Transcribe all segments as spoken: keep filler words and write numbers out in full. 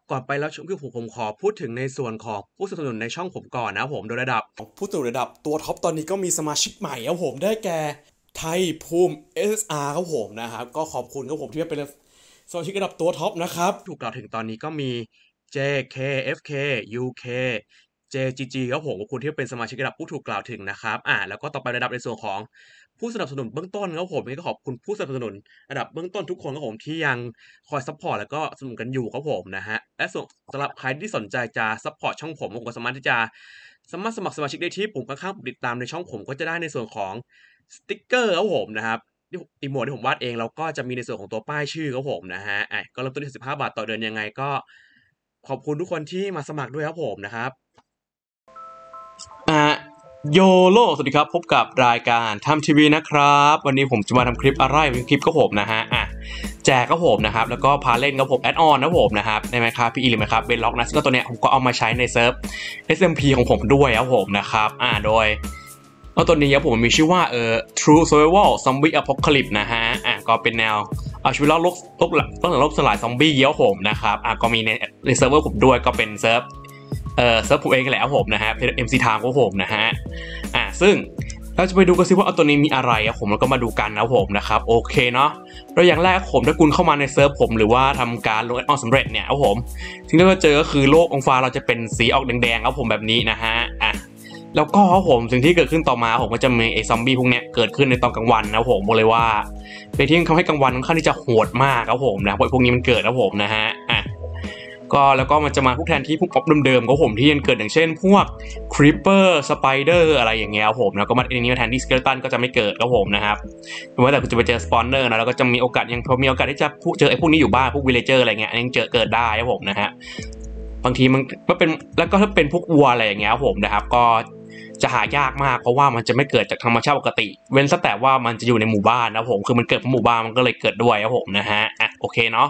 ก่อนไปแล้วคือผมผมขอพูดถึงในส่วนของผู้สนับสนุนในช่องผมก่อนนะผมโดยระดับผู้สนับสนุนระดับตัวท็อปตอนนี้ก็มีสมาชิกใหม่ครับผมได้แก่ไทยภูมิ เอส เอส อาร์ ครับผมนะครับก็ขอบคุณครับผมที่เป็นสมาชิกระดับตัวท็อปนะครับถูกกล่าวถึงตอนนี้ก็มี เจ เค เอฟ เค ยู เค เจ จี จี ครับผมขอบคุณที่เป็นสมาชิกระดับผู้ถูกกล่าวถึงนะครับอ่าแล้วก็ต่อไประดับในส่วนของผู้สนับสนุนเบื้องต้นครับผมนี่ก็ขอบคุณผู้สนับสนุนระดับเบื้องต้นทุกคนครับผมที่ยังคอยซัพพอร์ตแล้วก็สนับสนุนกันอยู่ครับผมนะฮะและส่วนสำหรับใครที่สนใจจะซัพพอร์ตช่องผมผมก็สามารถที่จะสามารถสมัครสมาชิกได้ที่ปุ่มข้างๆปุ่มติดตามในช่องผมก็จะได้ในส่วนของสติกเกอร์ครับผมนะครับที่อีโมดที่ผมวาดเองแล้วก็จะมีในส่วนของตัวป้ายชื่อครับผมนะฮะอ่ะก็เริ่มต้นที่สิบห้าบาทต่อเดือนยังไงก็ขอบคุณทุกคนที่มาสมัครด้วยครับผมนะครับอ่ะโยโลสวัสดีครับพบกับรายการทำทีวีนะครับวันนี้ผมจะมาทำคลิปอะไรเป็นคลิปก็ผมนะฮะอ่ะแจกก็ผมนะครับแล้วก็พาเล่นก็ผมแอดออนนะผมนะครับในไหมครับพี่อีหรือไหมครับเบนล็อกนะก็ตัวเนี้ยผมก็เอามาใช้ในเซิร์ฟ เอส เอ็ม พี ของผมด้วยครับผมนะครับอ่าโดยเอาตัวนี้ครับผมมีชื่อว่าเอ่อ True Survival Zombie Apocalypse นะฮะอ่ะก็เป็นแนวเอาชีวิตรอดลบลบต้องลบสลายซอมบี้เยอะผมนะครับอ่ะก็มีในในเซิร์ฟเวอร์ผมด้วยก็เป็นเซิร์ฟเอ่อเซิร์ฟผมเองแหละครับผมนะฮะเป็น เอ็ม ซี Time ของผมนะฮะอ่ะซึ่งเราจะไปดูกันซิว่าเอาตัวนี้มีอะไรครับผมแล้วก็มาดูกันนะผมนะครับโอเคเนาะแล้วอย่างแรกผมถ้าคุณเข้ามาในเซิร์ฟผมหรือว่าทำการลงแอดออนสำเร็จเนี่ยครับผมสิ่งที่เราเจอก็คือโลกองฟ้าเราจะเป็นสีออกแดงๆครับผมแบบนี้นะฮะอ่ะแล้วก็ครับผมสิ่งที่เกิดขึ้นต่อมาผมก็จะมีไอ้ซอมบี้พวกเนี้ยเกิดขึ้นในตอนกลางวันนะผมบอกเลยว่าเป็นที่ทำให้กลางวันค่อนข้างที่จะโหดมากครับผมนะเพราะพวกนี้มันเกิดครับผมนะฮะอ่ะก็แล้วก็มันจะมาพวกแทนที่พวกป๊อปเดิมๆครับผมที่ยังเกิดอย่างเช่นพวกครีปเปอร์สไปเดอร์อะไรอย่างเงี้ยครับผมแล้วก็มาอันนี้แทนที่สเกเลตันก็จะไม่เกิดครับผมนะครับหรือว่าแต่คุณจะไปเจอสปอนเนอร์นะแล้วก็จะมีโอกาสยังพอมีโอกาสที่จะเจอไอ้พวกนี้อยู่บ้างพวกวิลเลเจอร์อะไรเงี้ยยังเจอเกิดได้ครับผมนะฮะบางทีมันก็เป็นแล้วก็ถ้าเป็นพวกวัวอะไรอย่างเงี้ยครับผมนะครับก็จะหายากมากเพราะว่ามันจะไม่เกิดจากธรรมชาติปกติเว้นแต่ว่ามันจะอยู่ในหมู่บ้านนะผมคือมันเกิดในหมู่บ้านมันก็เลยเกิดด้วยครับผมนะฮะอ่ะโอเคเนาะ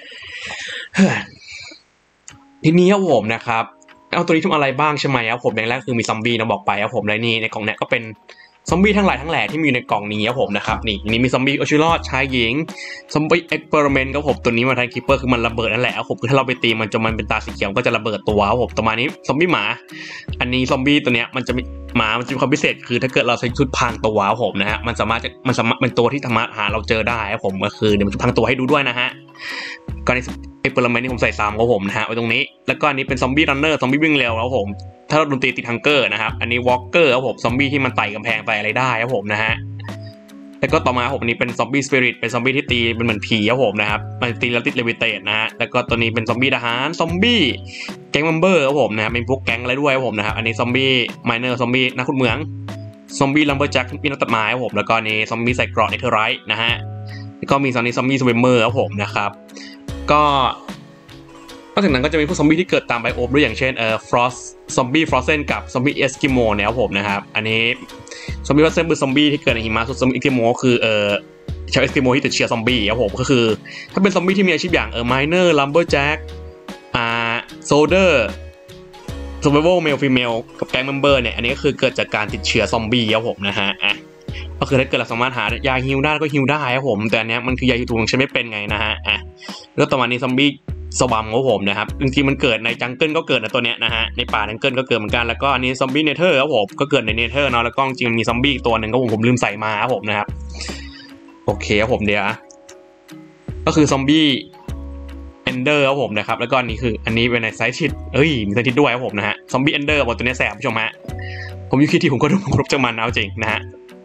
ทีนี้ครับผมนะครับเอาตัวนี้ทำอะไรบ้างใช่ไหมครับผมอย่างแรกคือมีซอมบี้นะบอกไปครับผมและนี่ในกล่องเนี้ยก็เป็นซอมบี้ทั้งหลายทั้งแหล่ที่มีในกล่องนี้ครับผมนะครับนี่นี่มีซอมบี้เอาชีวิตรอดชายหญิงซอมบี้เอ็กซ์เพร์เมนต์ครับผมตัวนี้มาทางคิปเปอร์คือมันระเบิดนั่นแหละครับผมคือถ้าเราไปตีมันจนมันเป็นตาสีเขียวก็จะระเบิดตัวครับผมต่อมานี้ซอมบี้หมาอันนี้ซอมบี้ตัวเนี้ยมันจะมีหมามันจะมีความพิเศษคือถ้าเกิดเราใช้ชุดพรางตัวครับผมนะฮะมันสามารถจะมันสามารถเป็นตัวที่สามารถหาเราเจอได้ครับผมก็คือเดี๋ยวมันจะพรางตัวให้ดูด้วยนะฮะก็ในเอ็กซ์เพร์เมนต์ที่ผมใส่ซ้ำครับผมนะฮะไว้ตรงนี้แล้วก็อันนี้เป็นซอมบี้รันเนอร์ซอมบี้วิ่งเร็วครับผมถ้าเราดนตรีติดฮังเกอร์นะครับอันนี้วอล์กเกอร์ครับผมซอมบี้ที่มันไต่กำแพงไต่อะไรได้ครับผมนะฮะแล้วก็ต่อมาผมอันนี้เป็นซอมบี้สปิริตเป็นซอมบี้ที่ตีเป็นเหมือนผีครับผมนะครับมันตีแล้วติดเลวิเตตนะฮะแล้วก็ตัวนี้เป็นซอมบี้ทหารซอมบี้แก๊งเมมเบอร์ครับผมนะเป็นพวกแก๊งอะไรด้วยครับผมนะครับอันนี้ซอมบี้ไมเนอร์ซอมบี้นักขุดเหมืองซอมบี้ลัมเบอร์แจ็คปีนักตัดไม้ครับผมแล้วก็นี่ซอมบี้ใส่เกราะเนเธอร์ไรท์นะฮะแล้วก็มีซอมบี้ซอมบี้สวิมเมอร์ครับผมนะครับก็นอกจากนั้นก็จะมีพวกซอมบี้ที่เกิดตามไบโอมด้วยอย่างเช่นเอ่อฟรอสซอมบี้ฟรอสเซนกับซอมบี้เอสกิโมเนี่ยครับผมนะครับอันนี้ซอมบี้ฟรอสเซนคือซอมบี้ที่เกิดในหิมะส่วนซอมบี้เอสกิโมคือเอ่อชาวเอสกิโมที่ติดเชื้อซอมบี้ครับผมก็คือถ้าเป็นซอมบี้ที่มีอาชีพอย่างเอ่อไมเนอร์ลัมเบอร์แจ็คอ่าโซเดอร์ซัร์ไววัลเมลฟีเมลกับแก๊งเมมเบอร์เนี่ยอันนี้ก็คือเกิดจากการติดเชื้อซอมบี้ครับผมนะฮะอ่ะก็คือถ้าเกิดเราสามารถหายาฮิวได้ก็ฮิวได้ครับผมแต่อันเนี้ยมันคือยาฮิวถูกใช้ไม่เป็นไงนะฮะอ่ะแล้วต่อมานี้ซอมบี้สวัมของผมนะครับจริงๆมันเกิดในจังเกิลก็เกิดนะตัวเนี้ยนะฮะในป่าจังเกิลก็เกิดเหมือนกันแล้วก็อันนี้ซอมบี้เนเธอร์ครับผมก็เกิดในเนเธอร์เนาะแล้วก็จริงๆมีซอมบี้ตัวหนึ่งก็ผมผมลืมใส่มาครับผมนะครับโอเคครับผมเดี๋ยวก็คือซอมบี้เอนเดอร์ครับผมนะครับแล้วก็อันนี้คืออันนี้เป็นในไซส์ชิดเอ้ยมีไซส์ชิดด้วยครับผมนะฮะซอมบี้เอนเดอร์บอกตัวนี้แสบผู้ชมฮะผมอยู่คิดที่ผมก็ดูครบจังมันเอาจริงนะฮะ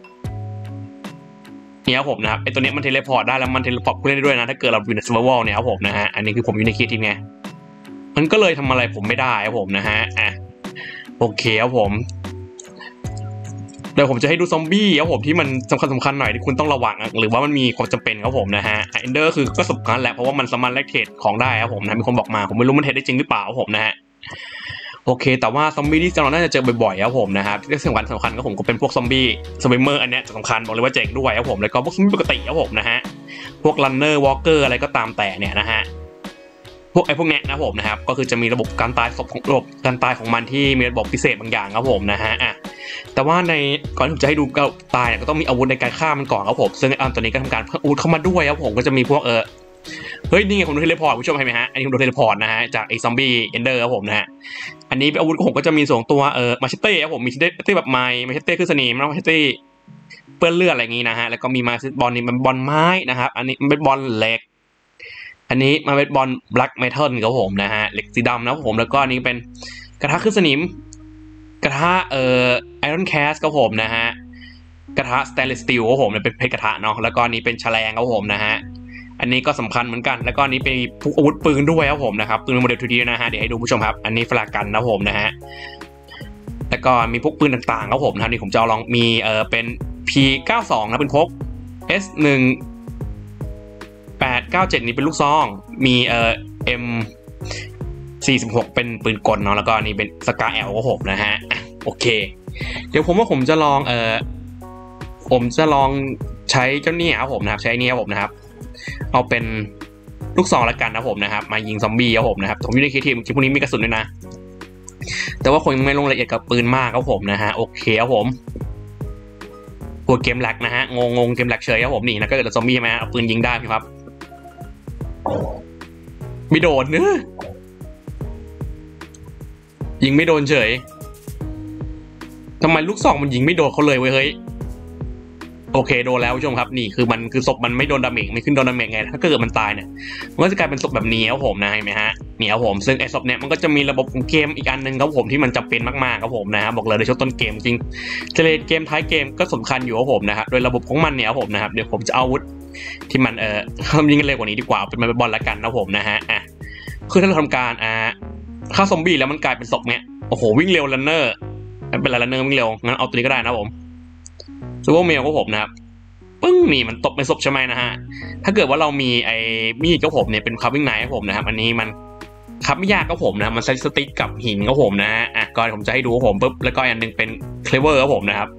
เนี่ยผมนะครับไอตัวนี้มันเทเลพอร์ตได้แล้วมันเทเลพอร์ตผู้เล่นได้ด้วยนะถ้าเกิดเราอยู่ในซัร์ไววัลเนี่ยครับผมนะฮะอันนี้คือผมอยู่ในคิดทีมไงมันก็เลยทำอะไรผมไม่ได้ครับผมนะฮะอ่ะโอเคครับผมเดี๋ยวผมจะให้ดูซอมบี้ครับผมที่มันสำคัญสำคัญหน่อยที่คุณต้องระวังหรือว่ามันมีความจำเป็นครับผมนะฮะเอนเดอร์คือก็สำคัญแหละเพราะว่ามันสามารถแลกเทรดของได้ครับผมนะมีคนบอกมาผมไม่รู้มันเทรดได้จริงหรือเปล่าครับผมนะฮะโอเคแต่ว่าซอมบี้ที่เราน่าจะเจอบ่อยๆครับผมนะครับที่สำคัญสำคัญก็ผมก็เป็นพวกซอมบี้สวิมเมอร์อันเนี้ยสำคัญบอกเลยว่าเจ๋งด้วยครับผมแล้วก็พวกซอมบี้ปกติครับผมนะฮะพวกรันเนอร์วอล์กเกอร์อะไรก็ตามแต่เนี่ยนะฮะพวกไอ้พวกเนี้ยนะผมนะครับก็คือจะมีระบบการตายศพของระบบการตายของมันที่มีระบบพิเศษบางอย่างครับผมนะฮะอ่ะแต่ว่าในก่อนที่ผมจะให้ดูก็ตายเนี่ยก็ต้องมีอาวุธในการฆ่ามันก่อนครับผมซึ่งอันตัวนี้ก็ทำการเพิ่มอาวุธเข้ามาด้วยครับผมก็จะมีพวกเออเฮ้ยนี่ไงผมโดนเทเลพอร์ตผู้ชมเห็นไหมฮะอันนี้ผมโดนเทเลพอร์ตนะฮะจากไอ้ซอมบี้เอนเดอร์ครับผมนะฮะอันนี้อาวุธของผมก็จะมีสองตัวเออมาเชเต้ครับผมมีมาเชเต้แบบไม้มาเชเต้คือสนิมแล้วมาเชเต้เปื้อนเลือดอะไรอย่างงี้นะฮะแล้วก็มีมาบอลนี่มันบอลไม้นะครับอันนี้มันเป็นบอลเหล็กอันนี้มันเป็นบอลแบล็กเมทัลครับผมนะฮะเหล็กสีดำนะครับผมแล้วก็อันนี้เป็นกระทะขึ้นสนิมกระทะเอ่อไอรอนแคสครับผมนะฮะกระทะสเตนเลสสตีลครับผมเป็นเพชรกระทะเนาะแล้วก็อันนี้เป็นแฉลงครับผมนะฮะอันนี้ก็สำคัญเหมือนกันแล้วก็อันนี้เป็นพวกอาวุธปืนด้วยครับผมนะครับปืนโมเดล ทู ดี นะฮะเดี๋ยวให้ดูผู้ชมครับอันนี้ฟลากันนะผมนะฮะแล้วก็มีพวกปืนต่างๆครับผมนะครับนี่ผมจะลองมีเออเป็น พี เก้าสิบสอง นะเป็นพก เอส หนึ่ง แปด เก้า เจ็ด นี่เป็นลูกซองมีเอ่อ เอ็ม สี่สิบหก เป็นปืนกลเนาะแล้วก็นี่เป็นสกาแอลครับผมนะฮะโอเคเดี๋ยวผมว่าผมจะลองเอ่อผมจะลองใช้เจ้านี่ครับผมนะครับใช้นี่ครับผมนะครับเอาเป็นลูกซองละกันนะผมนะครับมายิงซอมบี้ครับผมนะครับผมอยู่ในคีทีมทีมพวกนี้มีกระสุนด้วยนะแต่ว่าคงไม่ลงละเอียดกับปืนมากครับผมนะฮะโอเคครับผมกลัวเกมแหลกนะฮะงงงเกมแหลกเฉยครับผมนี่นะก็เกิดซอมบี้ใช่ไหมเอาปืนยิงได้พี่ครับไม่โดนเนอะยิงไม่โดนเฉยทำไมลูกซองมันยิงไม่โดนเขาเลยเว้ยเฮ้ยโอเคโดนแล้วผู้ชมครับนี่คือมันคือศพมันไม่โดนดาเมจไม่ขึ้นโดนดาเมจไงถ้าเกิดมันตายเนี่ยมันก็จะกลายเป็นศพแบบนี้ครับผมนะเห็นไหมฮะนี่ครับผมซึ่งไอ้ศพเนี่ยมันก็จะมีระบบของเกมอีกอันหนึ่งครับผมที่มันจำเป็นมากๆครับผมนะฮะบอกเลยในช่วงต้นเกมจริงเจเลเกมท้ายเกมก็สำคัญอยู่ครับผมนะครับโดยระบบของมันเนี่ยครับผมนะครับเดี๋ยวผมจะเอาอาวุธที่มันเอ่อทำยิงกันเร็วกว่านี้ดีกว่าเป็นบอลละกันนะผมนะฮะอ่ะคือถ้าเราทำการอ่าฆ่าซอมบี้แล้วมันกลายเป็นศพเนี่ยโอ้โหวิ่งเร็วรันเนอร์เป็นรันเนอร์วิ่งเร็วงั้นเอาตัวนี้ก็ได้นะผมซูเปอร์เมลก็ผมนะครับปึ้งนี่มันตบเป็นศพใช่ไหมนะฮะถ้าเกิดว่าเรามีไอ้มีดก็ผมเนี่ยเป็นคัพวิ่งไนฟ์ผมนะครับอันนี้มันคัพไม่ยากก็ผมนะมันใช้สติ๊กกับหินก็ผมนะฮะอ่ะก็ผมจะให้ดูผมปุ๊บแล้วก็อันนึงเป็นเคลเวอร์ก็ผมนะครับ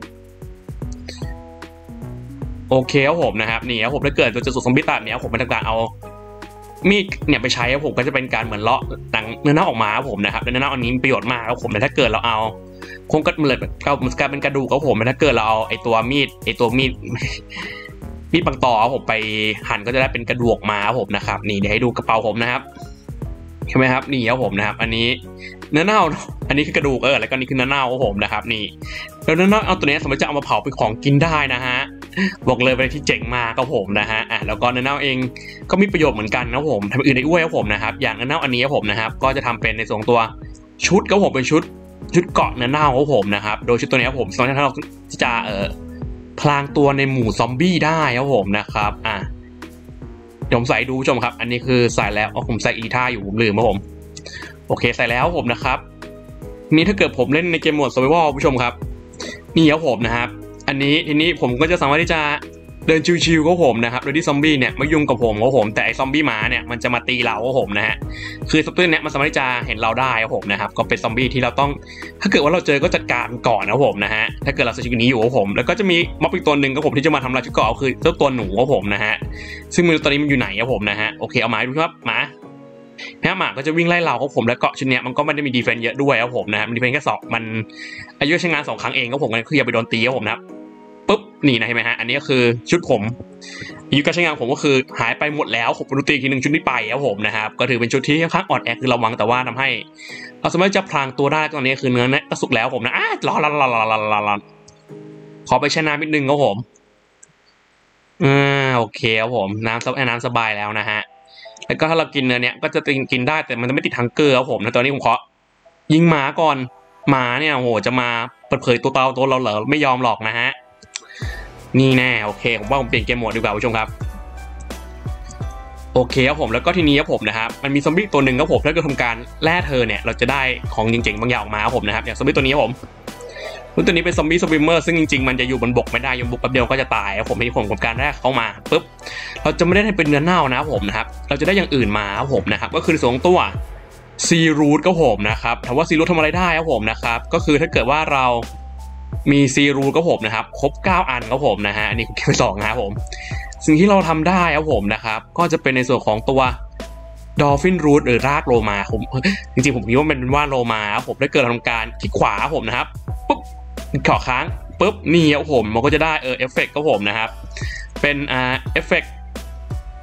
โอเคครับผมนะครับนี่ครับผมถ้าเกิดเราจะสุดซอมบี้ตัดเนี่ยผมเป็นการเอามีดเนี่ยไปใช้ครับผมก็จะเป็นการเหมือนเลาะหนังเนื้อเน่าออกมาครับผมนะครับเนื้อเน่าอันนี้มีประโยชน์มากครับผมแต่ถ้าเกิดเราเอาคงก็เหมือนเรามันกลายเป็นกระดูกครับผมแต่ถ้าเกิดเราเอาไอ้ตัวมีดไอ้ตัวมีดมีดปังตอครับผมไปหั่นก็จะได้เป็นกระดูกมาครับผมนะครับนี่เดี๋ยวให้ดูกระเป๋าผมนะครับใช่ไหมครับนี่ครับผมนะครับอันนี้เนื้อเน่าอันนี้คือกระดูกเออแล้วก็นี่คือเนื้อเน่าครับผมนะครับนี่แล้วเนื้อเน่าเอาตัวนี้สมมติจะเอามาเผาเป็นของกินได้นะฮะบอกเลยเป็นที่เจ๋งมากครับผมนะฮะอ่ะแล้วก็เนื้อเน่าเองก็มีประโยชน์เหมือนกันนะผมทำอื่นได้ด้วยครับผมนะครับอย่างเนื้อเน่าอันนี้ครับผมนะครับก็จะทำเป็นในส่วนตัวชุดครับผมเป็นชุดชุดเกาะเนื้อเน่าครับผมนะครับโดยชุดตัวนี้ครับผมสามารถให้เราจะเอ่อพลางตัวในหมู่ซอมบี้ได้ครับผมนะครับอ่ะเดี๋ยวผมใส่ดูผู้ชมครับอันนี้คือใส่แล้วอ๋อผมใส่อีท่าอยู่ผมลืมครับผมโอเคใส่แล้วผมนะครับนี่ถ้าเกิดผมเล่นในเกมโหมด Survival ผู้ชมครับนี่ครับผมนะครับอันนี้ทีนี้ผมก็จะสามารถที่จะเดินชิวๆกับผมนะครับโดยที่ซอมบี้เนี่ยไม่ยุ่งกับผมกับผมแต่ไอ้ซอมบี้หมาเนี่ยมันจะมาตีเรากับผมนะฮะคือซอมบี้เนี่ยมันสามารถที่จะเห็นเราได้ครับผมนะครับก็เป็นซอมบี้ที่เราต้องถ้าเกิดว่าเราเจอก็จัดการก่อนนะครับผมนะฮะถ้าเกิดเราใช้ชีวิตนี้อยู่กับผมแล้วก็จะมีม็อบอีกตัวหนึ่งกับผมที่จะมาทำลายชุดเกราะคือเจ้าตัวหนูกับผมนะฮะซึ่งมือตัวนี้มันอยู่ไหนครับผมนะฮะโอเคเอาหมาดูครับหมาแม่หมาก็จะวิ่งไล่เราครับผมและเกาะชุดเนี้ยมันก็ไม่ได้มีดีเฟนซ์เยอะด้วยครับผมนะมันดีเฟนซ์แค่สองมันอายุใช้งานสองครั้งเองครับผมคืออย่าไปโดนตีครับผมนะครับปุ๊บนี่นะเห็นไหมฮะอันนี้ก็คือชุดผมอายุการใช้งานผมก็คือหายไปหมดแล้วผมดูตีทีหนึ่งชุดนี้ไปครับผมนะครับก็ถือเป็นชุดที่ค่อนข้างอ่อนแอคือระวังแต่ว่าทำให้เราสามารถจะพลางตัวได้ตอนนี้คือเนื้อเนี่ยก็สุกแล้วผมนะอ้ารอรอรอรอรอรอรอขอไปแช่น้ำนิดนึงครับผมอ่าโอเคครับผมน้ำซับน้ำสบายแล้วนะฮะแล้วก็ถ้าเรากินเนื้อเนี้ยก็จะกินได้แต่มันจะไม่ติดทังเกอร์ครับผมนะตอนนี้ผมขอยิงหมาก่อนหมาเนี่ยโหจะมาเปิดเผยตัวเตาตัวเราเหรอไม่ยอมหรอกนะฮะนี่แน่โอเคผมว่าผมเปลี่ยนเกมโหมดดีกว่าผู้ชมครับโอเคครับผมแล้วก็ทีนี้ครับผมนะครับมันมีซอมบี้ตัวหนึ่งครับผมถ้าเกิดทำการแล่เธอเนี่ยเราจะได้ของเจ๋งๆบางอย่างออกมาครับผมนะครับอย่างซอมบี้ตัวนี้ครับผมตัวนี้เป็นซอมบี้สวิมเมอร์ซึ่งจริงๆมันจะอยู่บนบกไม่ได้ยมบุกแป๊บเดียวก็จะตายครับผมที่ผมกับการแรกเข้ามาปุ๊บเราจะไม่ได้เป็นเนื้อเน่านะครับผมนะครับเราจะได้อย่างอื่นมาครับผมนะครับก็คือสองตัวซีรูทครับผมนะครับถามว่าซีรูททำอะไรได้ครับผมนะครับก็คือถ้าเกิดว่าเรามีซีรูทครับผมนะครับครบเก้าอันครับผมนะฮะอันนี้ผมเก็บไปสองนะครับผมสิ่งที่เราทำได้ครับผมนะครับก็จะเป็นในส่วนของตัวดอลฟินรูทหรือรากโลมาผมจริงๆผมคิดว่ามันเป็นว่าโลมาครับผมถ้าเกิดทำการคลิกขวาผมนะครับปุ๊บขอค้างปุ๊บนี่ครับผมมันก็จะได้เออเอฟเฟกต์ครับผมนะครับเป็นอ่าเอฟเฟกต์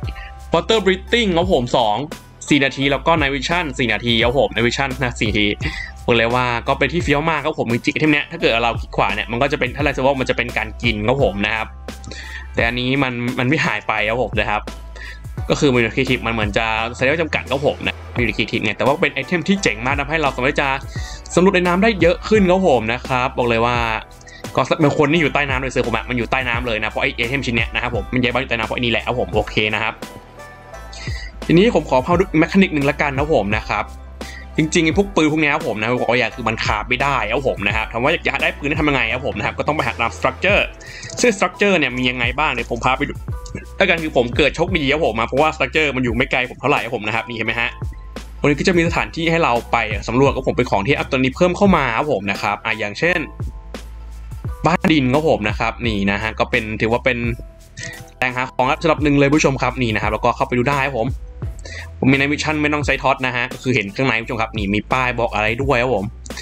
water breathing ครับผมสองสี่นาทีแล้วก็ night vision สี่นาทีครับผม night vision นะสี่นาทีบอกเลยว่าก็เป็นที่เฟี้ยวมากครับผมจริงๆไอเทมเนี้ยถ้าเกิดเราคลิกขวาเนี่ยมันก็จะเป็นถ้าเราจะว่ามันจะเป็นการกินครับผมนะครับแต่อันนี้มันมันไม่หายไปครับผมนะครับก็คือมีครีเอทีฟมันเหมือนจะใช้ได้จำกัดครับผมนะมีครีเอทีฟเนี่ยแต่ว่าเป็นไอเทมที่เจ๋งมากทำให้เราสามารถจะสำรวจในน้ำได้เยอะขึ้นครับผมนะครับบอกเลยว่าก็บางคนนี่อยู่ใต้น้ำโดยเซอร์ผมอะมันอยู่ใต้น้ำเลยนะเพราะไอเทมชิ้นเนี้ยนะครับผมมันย้ายบ้านอยู่ใต้น้ำเพราะไอ้นี่แหละครับผมโอเคนะครับทีนี้ผมขอพาดูแมคานิกหนึ่งละกันนะผมนะครับจริงๆพวกปืนพวกนี้ครับผมนะบอกว่าอย่างคือมันขาดไม่ได้ครับผมนะครับถามว่าอยากได้ปืนได้ทำยังไงครับผมนะครับก็ต้องไปหาตามสตรัคเจอร์ซึ่งสตรัคเจอร์เนี่ยมียังไงบ้างเนี่ยผมพาไปดูแล้วกันคือผมเกิดโชคดีครับผมมาเพราะว่าสตรัคเจอร์มันอยู่ไม่ไกลผมเท่าไหร่ครับผมนะครับนี่เห็นไหมฮะวันนี้ก็จะมีสถานที่ให้เราไปสำรวจกับผมเป็นของที่อัพตัวนี้เพิ่มเข้ามาครับผมนะครับอ่ะอย่างเช่นบ้านดินครับผมนะครับนี่นะฮะก็เป็นถือว่าเป็นแหล่งหาของสำหรับหนึ่งเลยผู้ชมครับนี่นะครับแล้วก็เข้าไปดูได้ครับผมผมมีในมิชชั่นไม่ต้องใช้ท็อตนะฮะก็คือเห็นข้างในผู้ชมครับนี่มีป้ายบอกอะไรด้วยครับผม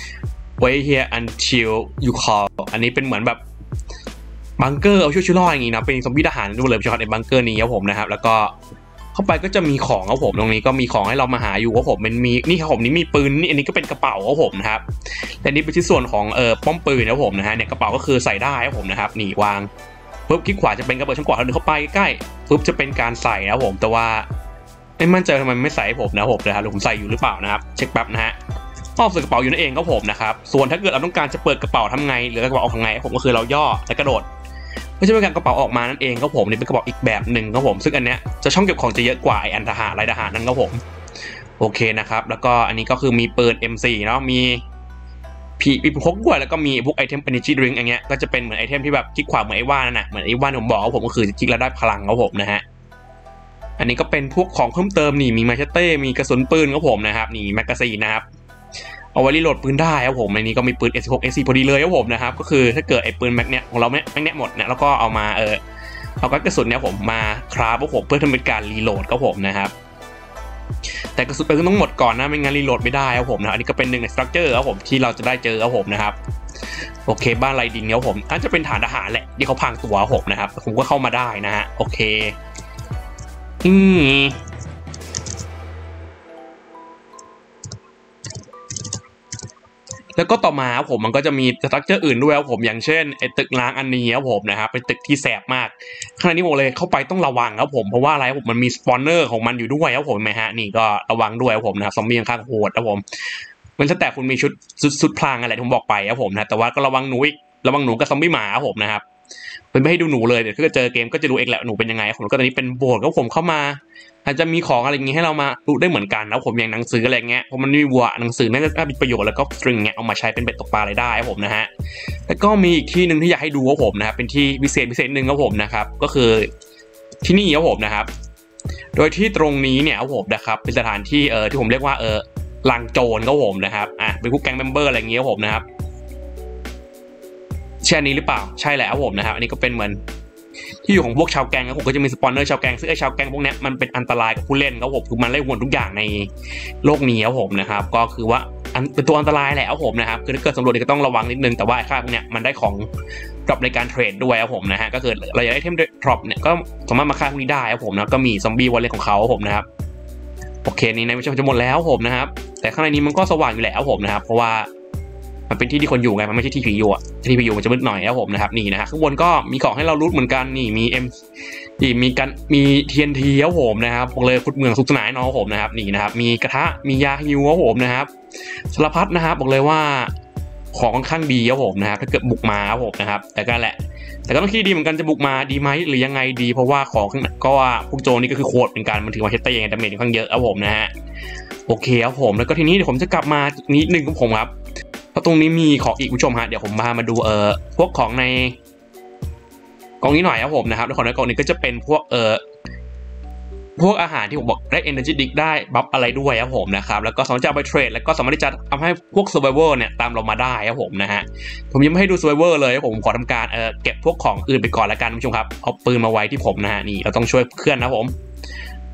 Wait here until you call อันนี้เป็นเหมือนแบบบังเกอร์เอาช่วยช่วยรอดอย่างงี้นะเป็นซอมบี้ทหารด้วยเลยผู้ชมครับในบังเกอร์นี้ครับผมนะครับแล้วก็เข้าไปก็จะมีของครับผมตรงนี้ก็มีของให้เรามาหาอยู่ครับผมมันมีนี่ครับผมนี่มีปืนนี่อันนี้ก็เป็นกระเป๋าครับผมนะครับแต่นี่เป็นชิ้นส่วนของเอ่อป้อมปืนครับผมนะฮะเนี่ยกระเป๋าก็คือใส่ได้ครับผมนะครับนี่วางปุ๊บคลิกขวาจะเป็นกระเป๋าช่องขวาเราเดินเข้าไปใกล้ปุ๊บจะเป็นการใส่นะครับผมแต่ว่าไม่มั่นใจทำไมไม่ใส่ผมนะผมนะครับหรือผมใส่อยู่หรือเปล่านะครับเช็คแป๊บนะฮะมอบใส่กระเป๋าอยู่นั่นเองครับผมนะครับส่วนถ้าเกิดเราต้องการจะเปิดกระเป๋าทำไงหรือกระเป๋าออกทำไงผมก็คือเราย่อและกระโดดไม่ใช่เป็นการกระเป๋าออกมานั่นเองครับผมนี่เป็นกระเป๋าอีกแบบหนึ่งครับผมซึ่งอันเนี้ยจะช่องเก็บของจะเยอะกว่าไออันทหารลายทหารนั่นครับผมโอเคนะครับแล้วก็อันนี้ก็คือมีปืน เอ็ม โฟร์ เนาะมีพีมีพกด้วยแล้วก็มีพวกไอเทม energy drink อันเนี้ยก็จะเป็นเหมือนไอเทมที่แบบคลิกขวาเหมือนไอ้ว่านนั่นน่ะเหมือนไอ้ว่านผมบอกว่าผมก็คือคลิกแล้วได้พลังครับผมนะฮะอันนี้ก็เป็นพวกของเพิ่มเติมนี่มีมาเชเต้มีกระสุนปืนครับผมนะครับนี่แมกกาซีนนะครับเอาไว้รีโหลดปืนได้ครับผมในนี้ก็มีปืน เอส สิบหก เอส โฟร์ พอดีเลยครับผมนะครับก็คือถ้าเกิดไอ้ปืนแม็กเนี้ยของเราแม็กเนี้ยหมดเนี่ยแล้วก็เอามาเออเอากระสุนเนี้ยผมมาคราฟผมเพื่อทำเป็นการรีโหลดครับผมนะครับแต่กระสุนปืนต้องหมดก่อนนะไม่งั้นรีโหลดไม่ได้ครับผมนะอันนี้ก็เป็นหนึ่งในสตรัคเจอร์ครับผมที่เราจะได้เจอครับผมนะครับโอเคบ้านไรดินครับผมน่าจะเป็นฐานทหารแหละที่เขาพังตัวผมนะครับผมก็เข้ามาได้นะฮะโอเคอืมแล้วก็ต่อมาผมมันก็จะมีสตรัคเจอร์อื่นด้วยครับผมอย่างเช่นไอ้ตึกล้างอันนี้ครับผมนะครับเป็นตึกที่แสบมากขณะนี้ผมเลยเข้าไปต้องระวังครับผมเพราะว่าอะไรผมมันมีสปอนเนอร์ของมันอยู่ด้วยครับผมไหมฮะนี่ก็ระวังด้วยครับผมนะครับซอมบี้ข้างโหดครับผมมันจะแต่คุณมีชุดชุดพลางอะไรที่ผมบอกไปครับผมนะแต่ว่าก็ระวังหนูอีกระวังหนูกับซอมบี้หมาครับผมนะครับเป็นไม่ให้ดูหนูเลยเดี๋ยวถ้าเจอเกมก็จะดูเองแหละหนูเป็นยังไงผมก็ตอนนี้เป็นโบสถ์ครับผมเข้ามาอาจจะมีของอะไรอย่างงี้ให้เรามาดูได้เหมือนกันนะผมอย่างหนังสืออะไรเงี้ยเพราะมันมีวัวหนังสือน่าจะมีประโยชน์แล้วก็สตริงเงี้ยเอามาใช้เป็นเบ็ดตกปลาอะไรได้ครับผมนะฮะแล้วก็มีอีกที่หนึ่งที่อยากให้ดูครับผมนะครับเป็นที่พิเศษพิเศษหนึ่งครับผมนะครับก็คือที่นี่ครับผมนะครับโดยที่ตรงนี้เนี่ยครับผมนะครับเป็นสถานที่เออที่ผมเรียกว่าเออลังโจรครับผมนะครับอ่ะเป็นพวกแก๊งเมมเบอร์อะไรอย่างเงี้ยครับผมนะครับใช่นี้หรือเปล่าใช่แล้วครับผมนะครับอันนี้ก็เป็นเหมือนที่อยู่ของพวกชาวแก๊งครับผมก็จะมีสปอนเนอร์ชาวแก๊งซึ่งไอ้ชาวแก๊งพวกนี้มันเป็นอันตรายกับผู้เล่นครับผมคือมันไล่วนทุกอย่างในโลกนี้ครับผมนะครับก็คือว่าเป็นตัวอันตรายแหละครับผมนะครับคือถ้าเกิดสำรวจก็ต้องระวังนิดนึงแต่ว่าไอ้ค่าพวกนี้มันได้ของดรอปในการเทรดด้วยครับผมนะฮะก็คือเราอยากได้เทมดรอปเนี่ยก็สามารถมาฆ่าพวกนี้ได้ครับผมนะก็มีซอมบี้วอลเล็ตของเขาครับผมนะครับโอเคนี่ในวิชาจะหมดแล้วผมนะครับแต่ข้างในนี้มันก็สว่างอยู่แล้วผมนะครับเพราะว่ามันเป็นที่ที่คนอยู่ไงมันไม่ใช่ที่ผีอยู่อ่ะที่ผีอยู่มันจะมืดหน่อยครับผมนะครับนี่นะฮะข้างบนก็มีของให้เรารูทเหมือนกันนี่มีเอ็มนี่มีกันมี ที เอ็น ที ครับผมนะครับบอกเลยขุดเมืองสุขสนานน้องผมนะครับนี่นะครับมีกระทะมียาฮิวครับผมนะครับสารพัดนะครับบอกเลยว่าของค่อนข้างดีครับผมนะครับถ้าเกิดบุกมาครับผมนะครับแต่ก็แหละแต่ก็ต้องคิดดีเหมือนกันจะบุกมาดีไหมหรือยังไงดีเพราะว่าของก็ว่าพวกโจรนี่ก็คือโคตรเป็นการมันถือว่าเฮตเตอร์ยังไงดาเมจค่อนข้างเยอะครับผมนะฮะโอเคครับผมแล้วก็ทีนี้เดี๋ยวผมจะกลับมานิดนึงครับผมครับเพราะตรงนี้มีของอีกผู้ชมฮะเดี๋ยวผมพามาดูเอ่อพวกของในกล่องนี้หน่อยครับผมนะครับในของในกล่องนี้ก็จะเป็นพวกเอ่อพวกอาหารที่ผมบอกได้ energy drink ได้บัฟอะไรด้วยครับผมนะครับแล้วก็สามารถจะเอาไปเทรดแล้วก็สามารถที่จะทำให้พวก survivor เนี่ยตามเรามาได้ครับผมนะฮะผมยังไม่ให้ดู survivor เลยผมขอทำการเอ่อเก็บพวกของอื่นไปก่อนละกันผู้ชมครับเอาปืนมาไว้ที่ผมนะฮะนี่เราต้องช่วยเพื่อนนะผม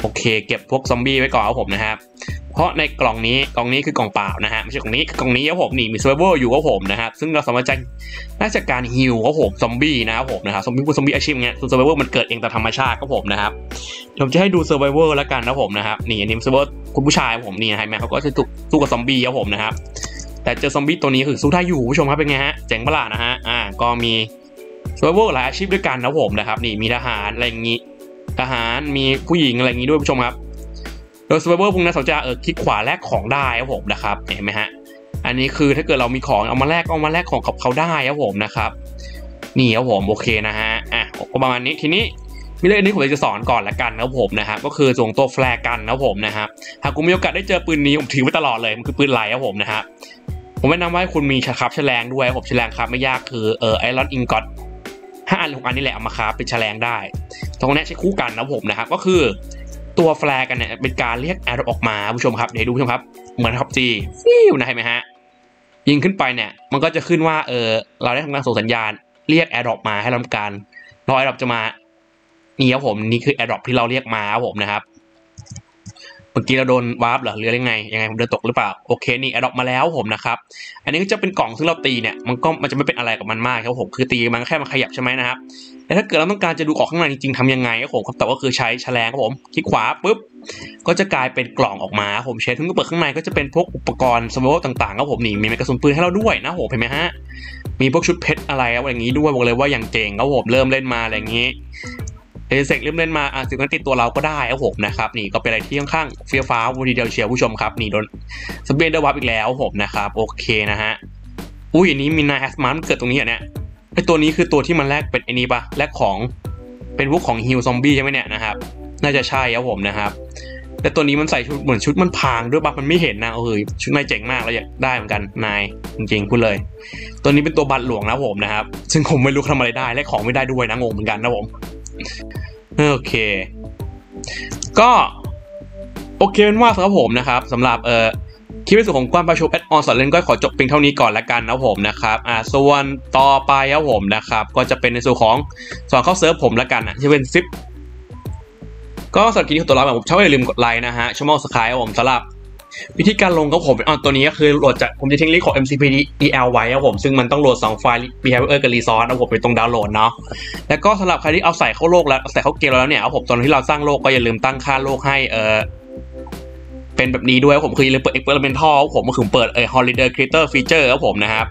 โอเคเก็บพวกซอมบี้ไว้ก่อนครับผมนะครับเพราะในกล่องนี้กล่องนี้คือกล่องเปล่านะฮะไม่ใช่กล่องนี้คือกล่องนี้ครับผมนี่มีเซิร์ฟเวอร์อยู่ครับผมนะครับซึ่งเราสามารถจะน่าจะการฮิลครับผมซอมบี้นะครับผมนะครับซอมบี้พวกซอมบี้อาชีพเงี้ยส่วนเซิร์ฟเวอร์มันเกิดเองตามธรรมชาติครับผมนะครับผมจะให้ดูเซิร์ฟเวอร์แล้วกันนะผมนะครับนี่อันนี้เซิร์ฟเวอร์คุณผู้ชายผมนี่นะฮะแม่เขาก็จะสู้กับซอมบี้ครับผมนะครับแต่เจอซอมบี้ตัวนี้คือสู้ได้อยู่ผู้ชมครับเป็นไงฮะเจ๋งประหลาดนะฮะอ่าก็มีเซิร์ฟเวอร์หลายอาชีพด้วยกันนะผมนะครับนี่มีทหารอะไรอย่างงี้ทหารมีผู้หญิงอะไรอย่างงี้ด้วยผู้ชมครับโดยเซิร์ฟเวอร์พวกนั้นเขาจะเออคลิกขวาแลกของได้ครับผมนะครับเห็นไหมฮะอันนี้คือถ้าเกิดเรามีของเอามาแลกเอามาแลกของกับเขาได้ครับผมนะครับนี่ครับผมโอเคนะฮะอ่ะก็ประมาณนี้ทีนี้มีเรื่องนี้ผมจะสอนก่อนละกันนะครับผมนะครับก็คือส่งตัวแฟลร์กันนะครับผมนะครับหากคุณมีโอกาสได้เจอปืนนี้ผมถือไว้ตลอดเลยมันคือปืนไหลครับผมนะครับผมแนะนำว่าคุณมีครับแฉลงด้วยผมแฉลงครับไม่ยากคือเออไอรอนอิงกอตห้าอันหกอันนี่แหละเอามาครับเป็นแฉลงได้ตรงนี้ใช้คู่กันนะผมนะครับก็คือตัวแฟลร์กันเนี่ยเป็นการเรียกแอร์ออกมาผู้ชมครับเดี๋ยวดูผู้ชมครับเหมือนครับจีฟิวนะเห็นไหมฮะยิงขึ้นไปเนี่ยมันก็จะขึ้นว่าเออเราได้ทำการส่งสัญญาณเรียกแอร์ดรอปมาให้เราทำการรอแอร์ดรอปจะมานี่ครับผมนี่คือแอร์ดรอปที่เราเรียกมาครับผมนะครับเมื่อกี้เราโดนวาร์ปเหรอหรือยังไงยังไงผมเดินตกหรือเปล่าโอเคนี่แอร์ดรอปมาแล้วผมนะครับอันนี้ก็จะเป็นกล่องซึ่งเราตีเนี่ยมันก็มันจะไม่เป็นอะไรกับมันมากครับผมคือตีมันแค่มันขยับใช่ไหมนะครับแต่ถ้าเกิดเราต้องการจะดูออกข้างในจริงๆทำยังไงครับผมคำตอบก็คือใช้แฉลงครับผมคลิกขวาปุ๊บก็จะกลายเป็นกล่องออกมาผมเช็ดถึงก็เปิดข้างในก็จะเป็นพวกอุปกรณ์สมมติต่างๆครับผมนี่มีกระสุนปืนให้เราด้วยนะผมเห็นไหมฮะมีพวกชุดเพชรอะไรอะไรอย่างนี้ด้วยบอกเลยว่าอย่างเจ๋งครับผมเริ่มเล่นมาอะไรอย่างนี้เอเซกเริ่มเล่นมาอ่ะสิ่งนั้นติดตัวเราก็ได้ครับผมนะครับนี่ก็เป็นอะไรที่ค่อนข้างเฟี้ยวฟ้าววันทีเดียวเชียวผู้ชมครับนี่โดนสเปนเดอร์วับอีกแล้วผมนะครับโอเคนะฮะอุ้ยอันนี้มีนายแฮสมาร์มันเกิดตรงนี้อ่ะเนี่ยไอตัวนี้คือตัวที่มันแลกเป็นไอ้นี้ปะแลกของเป็นพวกของฮิลซอมบี้ใช่ไหมเนี่ยนะครับน่าจะใช่ครับผมนะครับแต่ตัวนี้มันใส่ชุดเหมือนชุดมันพางด้วยปะมันไม่เห็นนะเออชุดนายเจ๋งมากเลยอยากได้เหมือนกันนายจริงๆพูดเลยตัวนี้เป็นตัวบัตรหลวงนะผมนะครับซึ่งผมไม่รู้ทำอะไรได้และของไม่ได้ด้วยนะงงเหมือนกันนะผมโอเคก็โอเคเป็นว่าสำหรับผมนะครับสำหรับเอ่อคลิปในส่วนของการประชุมแอดออนสอนเล่นก็ขอจบเพียงเท่านี้ก่อนละกันนะผมนะครับอ่าส่วนต่อไปครับผมนะครับก็จะเป็นในส่วนของสอนเข้าเซิร์ฟผมละกันนะที่เป็นซิปก็สำหรับคลิปนี้ขอตัวลาไปผมชอบอย่าลืมกดไลค์นะฮะชั่วโมงสกายครับผมสำหรับวิธีการลงของผมอ่าตัวนี้ก็คือโหลดจากผมจะทิ้งลิงก์ของ เอ็ม ซี พี ดี อี แอล ไว้ครับผมซึ่งมันต้องโหลดสองไฟล์ behavior กับ resource นะผมไปตรงดาวน์โหลดเนาะแล้วก็สำหรับใครที่เอาใส่เข้าโลกแล้วใส่เข้าเกมแล้วเนี่ยครับผมตอนที่เราสร้างโลกก็อย่าลืมตั้งค่าโลกให้เออเป็นแบบนี้ด้วยผมคืออย่าลืมเปิด experimental ผมก็คือเปิดเออ holiday creator feature ครับผมนะครับ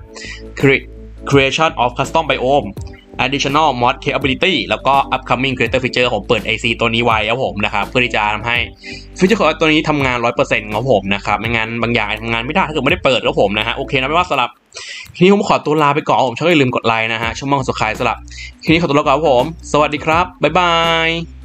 creation of custom biome additional mod capability แล้วก็ upcoming creator feature ผมเปิด เอ ซี ตัวนี้ไว้ครับผมนะครับเพื่อที่จะทำให้ฟีเจอร์ของตัวนี้ทำงาน ร้อยเปอร์เซ็นต์ ครับผมนะครับไม่งั้นบางอย่างทำงานไม่ได้ถ้าเกิดไม่ได้เปิดครับผมนะฮะโอเคนะไม่ว่าสำหรับทีนี้ผมขอตัวลาไปก่อนผมช่วยอย่าลืมกดไลค์นะฮะช่องมังสุดท้ายสำหรับทีนี้ขอตัวลาไปก่อนครับผมสวัสดีครับบ๊ายบาย